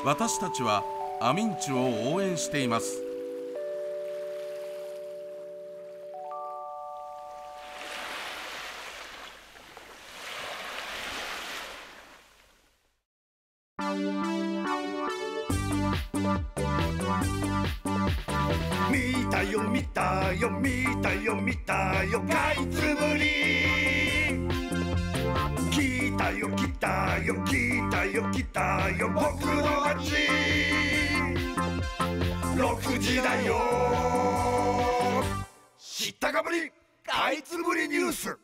私たちはアミンチュを応援しています。 見たよ見たよ見たよ見たよかいつぶり、来たよ来たよ来たよ来たよ僕の街、6時だよ知ったかぶりかいつぶりニュース。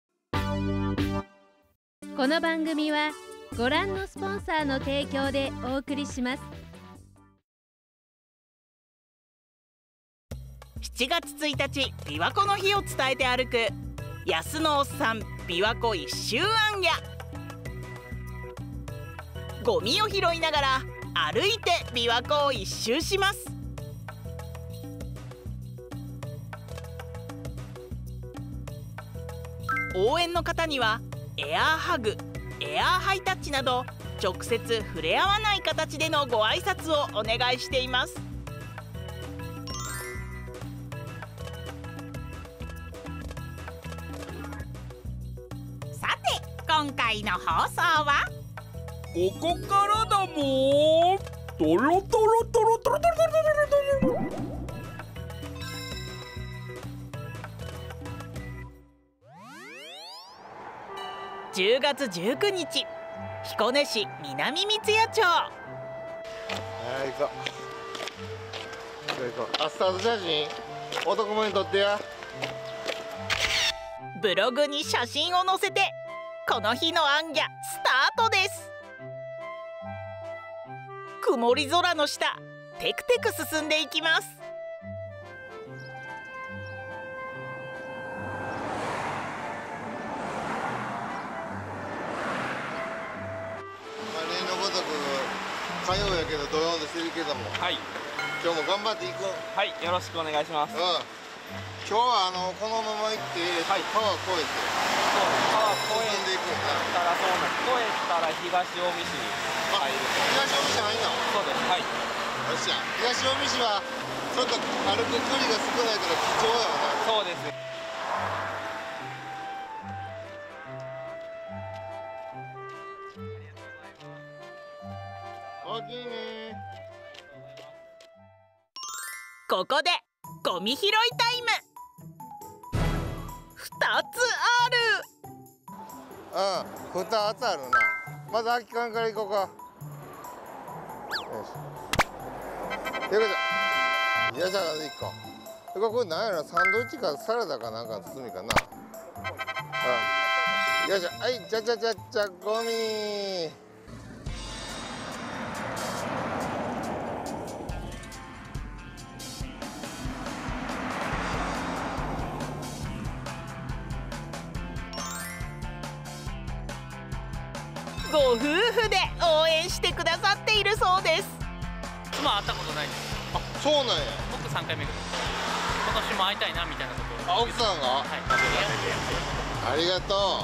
この番組はご覧のスポンサーの提供でお送りします。 7月1日琵琶湖の日を伝えて歩く安のおっさん琵琶湖一周行脚。ゴミを拾いながら歩いて琵琶湖を一周します。応援の方にはエアーハグ、エアーハイタッチなど直接触れ合わない形でのご挨拶をお願いしています。さて今回の放送はここからだもん。トロトロトロトロトロトロトロトロ。 10月19日、彦根市南三ツ谷町。 行こう行こう。スタート写真男前に撮ってや。 ブログに写真を載せてこの日の行脚スタートです。曇り空の下、テクテク進んでいきます。 例のごとく火曜やけど土曜でしてるけども、 はい、 今日も頑張っていく。 はい、よろしくお願いします。 今日はこのまま行って、 はい、 川越えて、 川越え進んでいくんだ。 たらそうなんです。越えたら東近江市に入る。 東近江市入んの？ そうです。はい。 よっしゃ。東近江市はちょっと歩く距離が少ないから貴重やわな。 そうです。 大きいね。 ここでゴミ拾いタイム。2つある。 2つあるな。まず空き缶から行こうか。よし。よいしょ。よいしょ、1個。これ何やろ、サンドイッチかサラダかなんかの包みかな。よいしょ。はい、ちゃちゃちゃちゃゴミ。 ご夫婦で応援してくださっているそうです。 妻会ったことないです。 あ、そうなんや。 僕3回目ぐらい。今年も会いたいなみたいなことを。 あ、奥さんが？はい。ありがと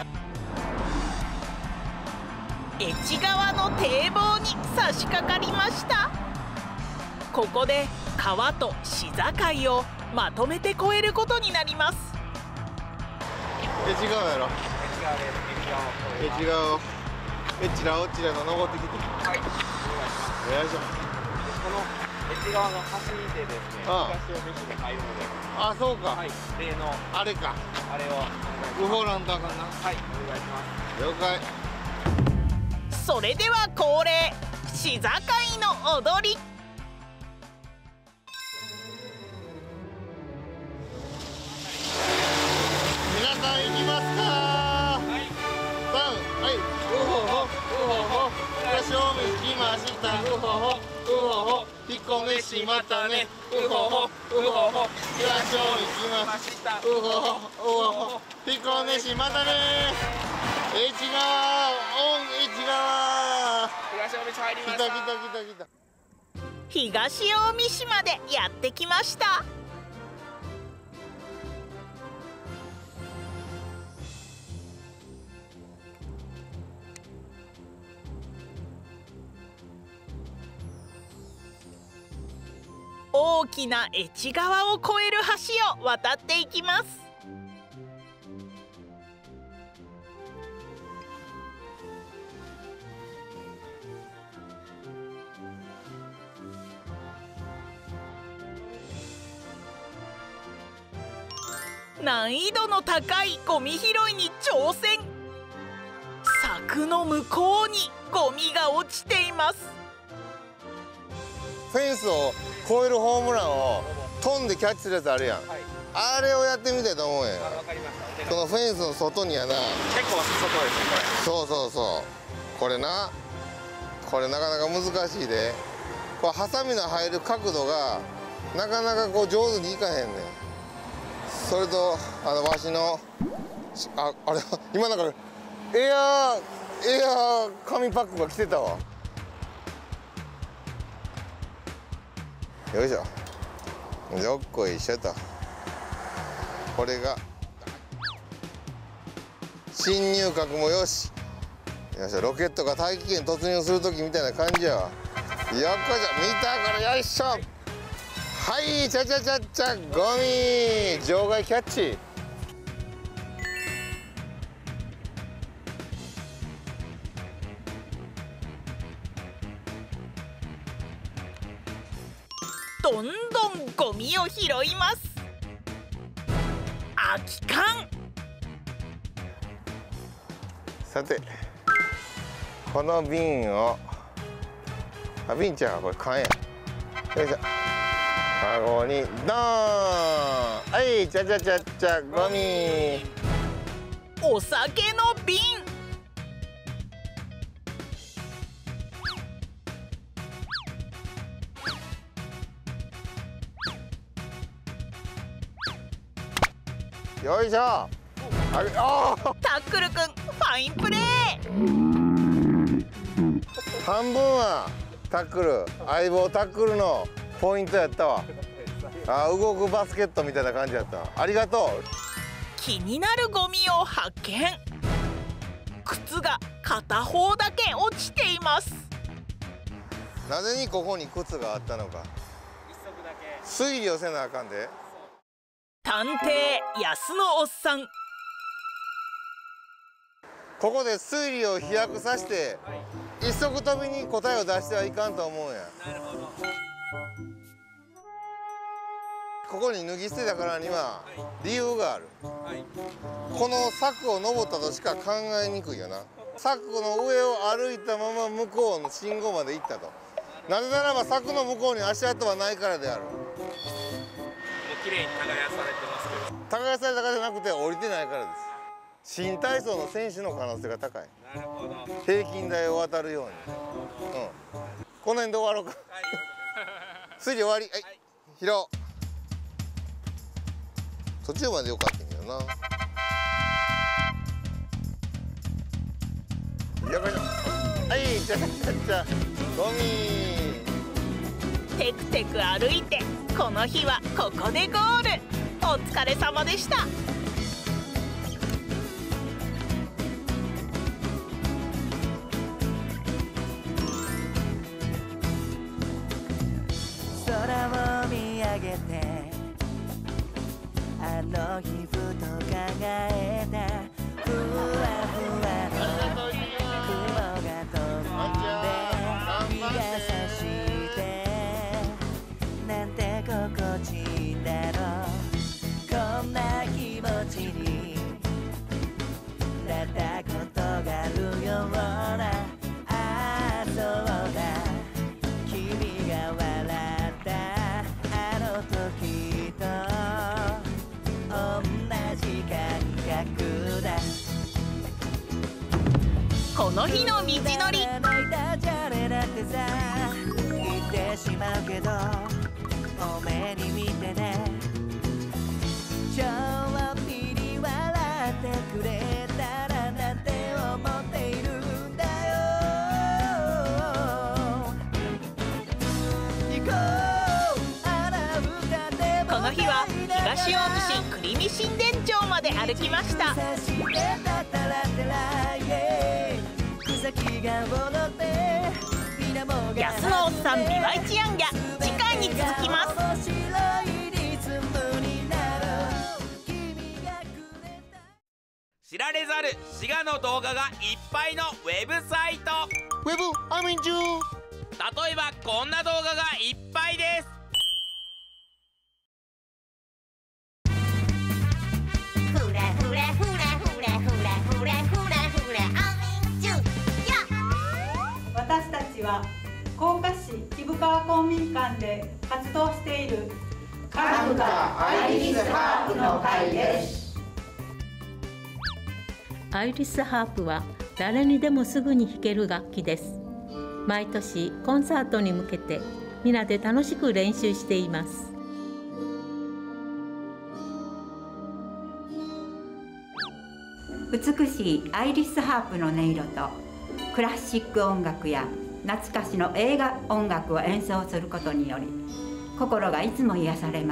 う。越川の堤防に差し掛かりました。ここで川と市境をまとめて越えることになります。 越川やろ。 越川です。 越川をえちらおちらと登ってきて。 はい。お願いします。 よいしょ。 この越川の橋でですね、東近江市に入るので。 あ、そうか。 はい。例のあれか。 あれを。 ウホランとあかんな。 はい。お願いします。 了解。 それでは恒例、市境の踊り。 皆さん行きますか。はい。3、はい。うほほ、うほほ。東近江来ました。うほほ、うほほ。彦根市またね。うほほ、うほほ。東近江来ました。うほほ、うほほ。彦根市またね。越川、越川。 東近江市入りました。 来た来た来た来た。 東近江市までやってきました。 大きな愛知川を越える橋を渡っていきます。難易度の高いゴミ拾いに挑戦。柵の向こうにゴミが落ちています。 フェンスを越えるホームランを飛んでキャッチするやつあるやん、あれをやってみたいと思うやん。このフェンスの外にやな、 結構外ですねこれ。 そうこれなかなか難しいで。こうハサミの入る角度がなかなかこう上手にいかへんねん。それとわしのあれ今なんかエアー紙パックが来てたわ。よいしょ、よっこいしょと。これが進入角もよし。よいしょ、ロケットが大気圏突入する時みたいな感じやわ。よっこいしょ、見たこれ、よいしょ。はい、ちゃゴミ場外キャッチ。 どんどんゴミを拾います。空き缶。 さてこの瓶を瓶ちゃん、これ缶や。よいしょ、カゴにドーン。はい、ちゃゴミ。 お酒の瓶。 よいしょ。タックルくん、ファインプレー。 半分はタックル、相棒タックルのポイントやったわ。動くバスケットみたいな感じやった。ありがとう。 気になるゴミを発見。靴が片方だけ落ちています。 なぜにここに靴があったのか推理をせなあかんで。 探偵安野おっさん。 ここで推理を飛躍させて、一足飛びに答えを出してはいかんと思うんや。ここに脱ぎ捨てたからには理由がある。この柵を登ったとしか考えにくいよな。柵の上を歩いたまま向こうの信号まで行ったと。なぜならば柵の向こうに足跡はないからである。 もう綺麗に耕されてますけど。 耕されたからじゃなくて降りてないからです。新体操の選手の可能性が高い。 なるほど。 平均台を渡るように。この辺で終わろうか。推理終わり。はい。拾おう。途中までよかったんだよな。よいしょ。はい、ちゃゴミ。 テクテク歩いて、この日はここでゴール。お疲れ様でした。 空を見上げて、あの日ふと考えた、ふわふわの雲が飛んで日が差してなんて心地いいんだろう。こんな気持ちになったことがあるような。ああそうだ、君が笑ったあの時と同じ感覚だ。 この日の道のり。 泣いたじゃれだってさ言ってしまうけど、お目に見てね。ちょっぴり笑ってくれたらなんて思っているんだよ。行こうあら歌でも。 この日は東大津市栗見新田町まで歩きました。安野おっさんビワイチヤンギャ、次回に続きます。 知られざる滋賀の動画がいっぱいのウェブサイト。 ウェブアミンチュ。 例えばこんな動画がいっぱいです。 フレフレフレフレフレフレフレフレアミンチュ。 私たちは甲賀市木生川公民館で活動しているカフカアイリスハープの会です。 アイリスハープは誰にでもすぐに弾ける楽器です。毎年コンサートに向けて皆で楽しく練習しています。 美しいアイリスハープの音色とクラシック音楽や懐かしの映画音楽を演奏することにより心がいつも癒されます。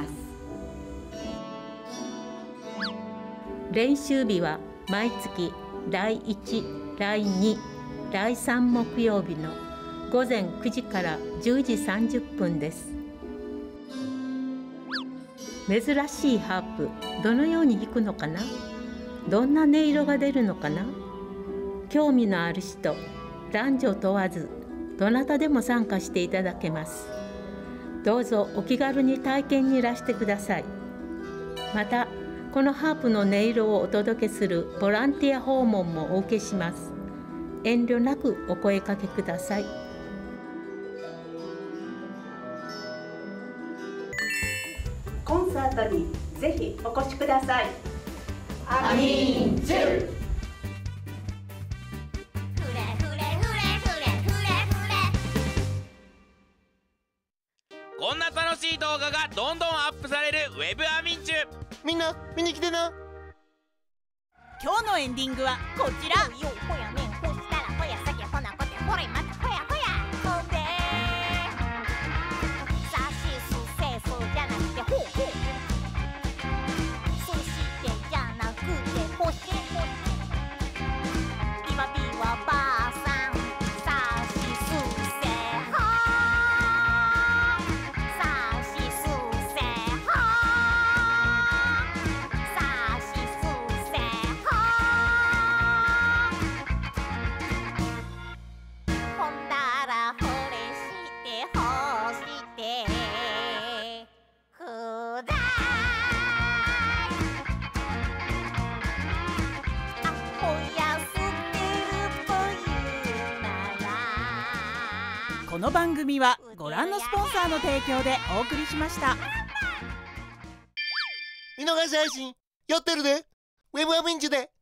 練習日は毎月第1、第2、第3木曜日の午前9時から10時30分です。珍しいハープ、どのように弾くのかな？どんな音色が出るのかな？興味のある人、男女問わずどなたでも参加していただけます。どうぞお気軽に体験にいらしてください。またこのハープの音色をお届けするボランティア訪問もお受けします。遠慮なくお声かけください。 コンサートにぜひお越しください。 アミンチュ。 こんな楽しい動画がどんどんアップされるウェブアミンチュ。 みんな見に来てな。 今日のエンディングはこちら。この番組はご覧のスポンサーの提供でお送りしました。 見逃し配信やってるで。ウェブアミンチュで